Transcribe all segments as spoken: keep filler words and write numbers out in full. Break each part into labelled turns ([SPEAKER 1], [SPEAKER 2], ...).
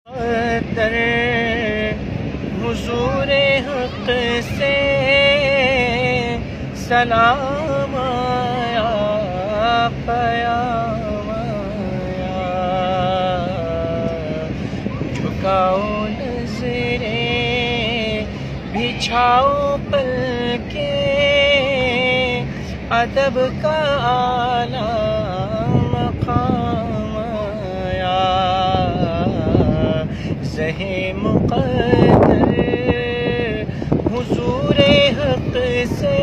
[SPEAKER 1] در حضور حق سے سلام آیا، پیام آیا، جھکاؤ نظریں بچھاؤ پلکیں، ادب کا اعلیٰ مقام آیا، زہے مقدر حضور حق سے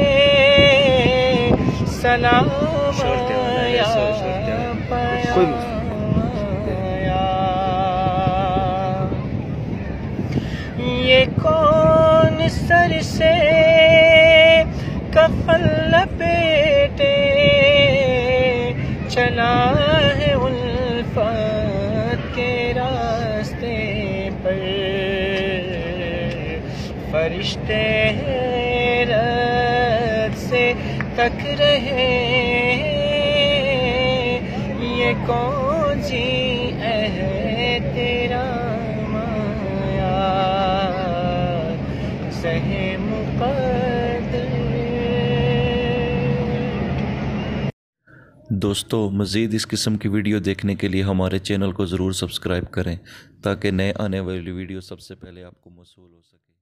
[SPEAKER 1] سلام آیا، پیام آیا، یہ کون سر سے کفن لپیٹے چلا ہے الفت کے راستے پر، فرشتے حیرت سے تک رہے یہ کون سی عہد تیرا مایا، زہے مقدر۔
[SPEAKER 2] دوستو مزید اس قسم کی ویڈیو دیکھنے کے لیے ہمارے چینل کو ضرور سبسکرائب کریں تاکہ نئے آنے والی ویڈیو سب سے پہلے آپ کو موصول ہو سکے۔